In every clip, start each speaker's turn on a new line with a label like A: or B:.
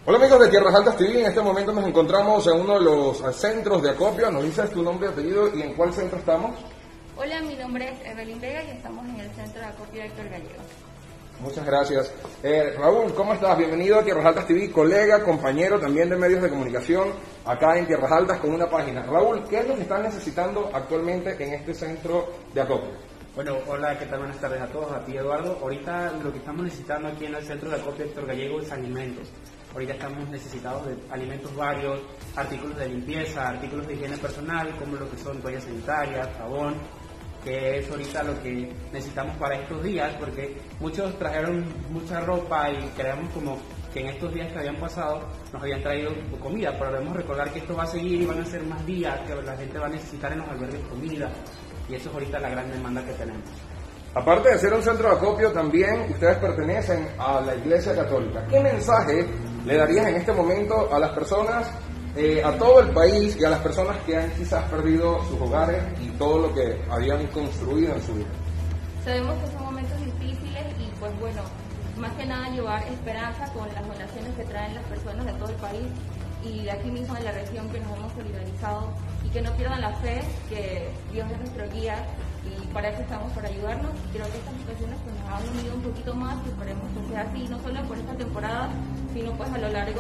A: Hola amigos de Tierras Altas TV, en este momento nos encontramos en uno de los centros de acopio. Nos dices tu nombre y apellido y en cuál centro estamos.
B: Hola, mi nombre es Evelyn Vega y estamos en el centro de acopio Héctor Gallego.
A: Muchas gracias. Raúl, ¿cómo estás? Bienvenido a Tierras Altas TV, colega, compañero también de medios de comunicación acá en Tierras Altas con una página. Raúl, ¿qué es lo que están necesitando actualmente en este centro de acopio?
C: Bueno, hola, ¿qué tal? Buenas tardes a todos, a ti Eduardo. Ahorita lo que estamos necesitando aquí en el centro de acopio Héctor Gallego es alimentos. Ahorita estamos necesitados de alimentos varios, artículos de limpieza, artículos de higiene personal, como lo que son toallas sanitarias, jabón, que es ahorita lo que necesitamos para estos días, porque muchos trajeron mucha ropa y creemos como que en estos días que habían pasado nos habían traído comida, pero debemos recordar que esto va a seguir y van a ser más días, que la gente va a necesitar en los albergues comida, y eso es ahorita la gran demanda que tenemos.
A: Aparte de ser un centro de acopio, también ustedes pertenecen a la Iglesia Católica. ¿Qué mensaje le darían en este momento a las personas, a todo el país y a las personas que han quizás perdido sus hogares y todo lo que habían construido en su vida?
B: Sabemos que son momentos difíciles y pues bueno, más que nada llevar esperanza con las donaciones que traen las personas de todo el país y de aquí mismo de la región, que nos hemos solidarizado, y que no pierdan la fe, que Dios es nuestro guía y para eso estamos, para ayudarnos. Creo que estas situaciones pues, nos han unido un poquito más y esperemos que sea así, no solo por esta temporada, sino pues a lo largo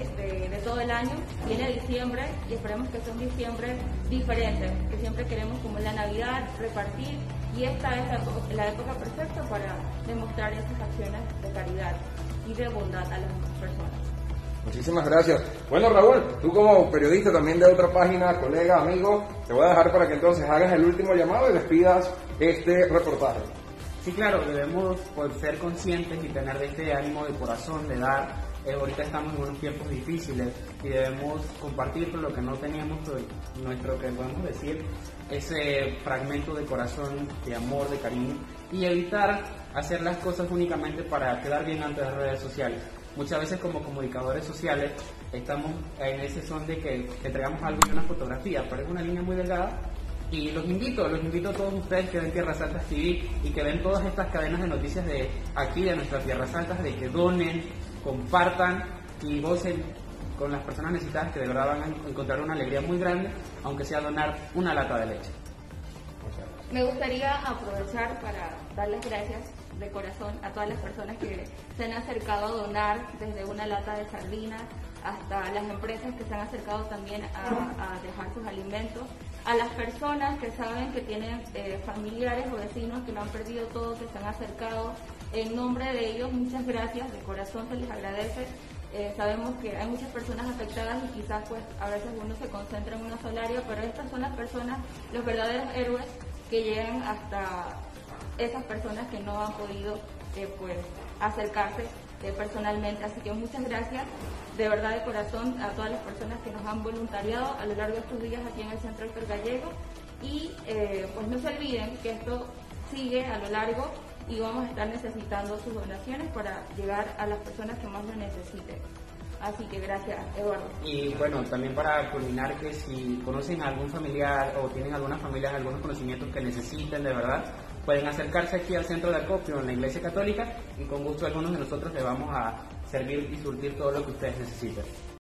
B: de todo el año. Viene diciembre y esperemos que sea un diciembre diferente, que siempre queremos, como en la Navidad, repartir, y esta es la época perfecta para demostrar esas acciones de caridad y de bondad a las personas.
A: Muchísimas gracias. Bueno, Raúl, tú como periodista también de otra página, colega, amigo, te voy a dejar para que entonces hagas el último llamado y despidas este reportaje.
C: Sí, claro, debemos pues, ser conscientes y tener de este ánimo de corazón, de dar. Ahorita estamos en unos tiempos difíciles y debemos compartir con lo que no teníamos, nuestro, que podemos decir, ese fragmento de corazón, de amor, de cariño, y evitar hacer las cosas únicamente para quedar bien ante las redes sociales. Muchas veces como comunicadores sociales estamos en ese son de que entregamos algo y una fotografía, pero es una línea muy delgada. Y los invito a todos ustedes que ven Tierras Altas TV y que ven todas estas cadenas de noticias de aquí, de nuestras Tierras Altas, de que donen, compartan y gocen con las personas necesitadas, que de verdad van a encontrar una alegría muy grande, aunque sea donar una lata de leche.
B: Me gustaría aprovechar para darles gracias de corazón a todas las personas que se han acercado a donar, desde una lata de sardinas hasta las empresas que se han acercado también a dejar sus alimentos, a las personas que saben que tienen familiares o vecinos que lo han perdido todo, que se han acercado. En nombre de ellos, muchas gracias, de corazón se les agradece. Sabemos que hay muchas personas afectadas y quizás pues a veces uno se concentra en una sola área, pero estas son las personas, los verdaderos héroes que llegan hasta esas personas que no han podido pues acercarse personalmente. Así que muchas gracias de verdad de corazón a todas las personas que nos han voluntariado a lo largo de estos días aquí en el Centro Héctor Gallego, y pues no se olviden que esto sigue a lo largo y vamos a estar necesitando sus donaciones para llegar a las personas que más lo necesiten. Así que gracias, Eduardo.
C: Y bueno, también para culminar, que si conocen a algún familiar o tienen algunas familias, algunos conocimientos que necesiten de verdad, pueden acercarse aquí al centro de acopio en la Iglesia Católica y con gusto algunos de nosotros les vamos a servir y surtir todo lo que ustedes necesiten.